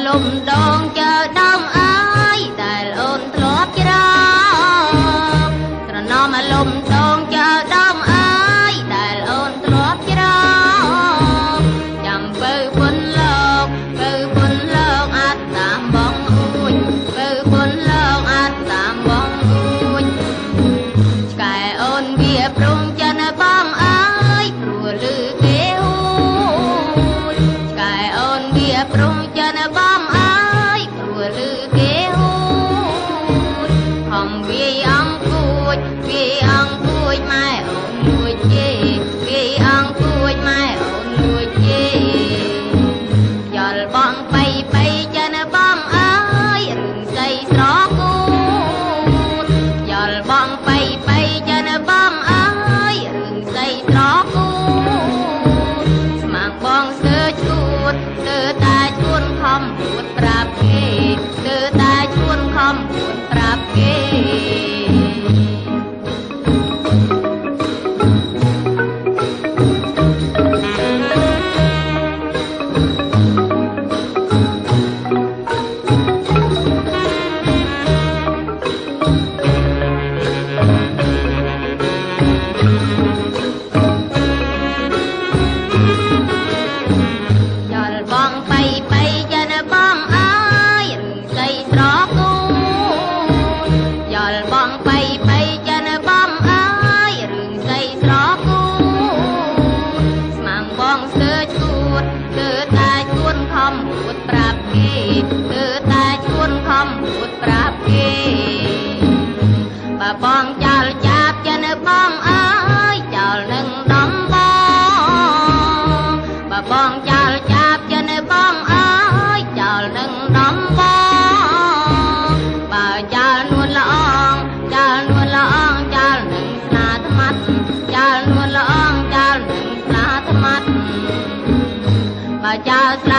លំដងចើដើមអើយដែលអូនធ្លាប់ច្រកត្រណមលំដងចើដើមអើយដែលអូនធ្លាប់ច្រកចាំបើពុនលោកបើពុនលោកអត់តាមបងអួយបើពុនលោកអត់តាមបងអួយឆ្កែអូនវាព្រមចិនបងអើយព្រោះលឺគេអួយឆ្កែអូនវាព្រមចិនបងអើយព្រោះលឺគេអួយហំវាអង្គួចវាអង្គួចម៉ែអូនលួចជេវាអង្គួចម៉ែអូនលួចជេយល់បងបៃចិនបងអើយរឿងស្អីស្រគូតយល់បងបៃចិនបងអើយរឿងស្អីស្រគូតស្មាំងបងស្ទើរឈួតស្ទើរតែជួនខំពួតប្រាប់គេស្ទើរតែជួនខំពួតប្រាប់គេបងចោលចាប់ចិនបងអើយចោលនឹងដំបងបើបងចោលចាប់ចិនបងអើយចោលនឹងដំបងបើចោលនួនល្អងចោលនួនល្អងចោលនឹងស្នាថ្មាត់ចោលនួនល្អងចោលនឹងស្នាថ្មាត់បើចោលស្